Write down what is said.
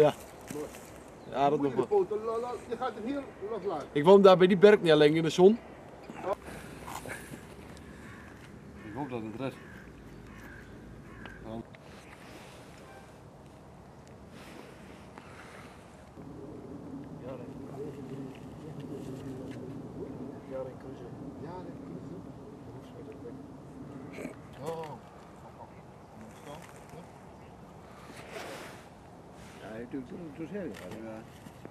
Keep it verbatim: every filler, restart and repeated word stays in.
Ja. Ja, dat nog Moet je de wel. poten, la- la- je gaat hem hier loslaten. Ik woon daar bij die berg niet alleen in de zon. Ik hoop dat het redt. Ja, hij doet het heel.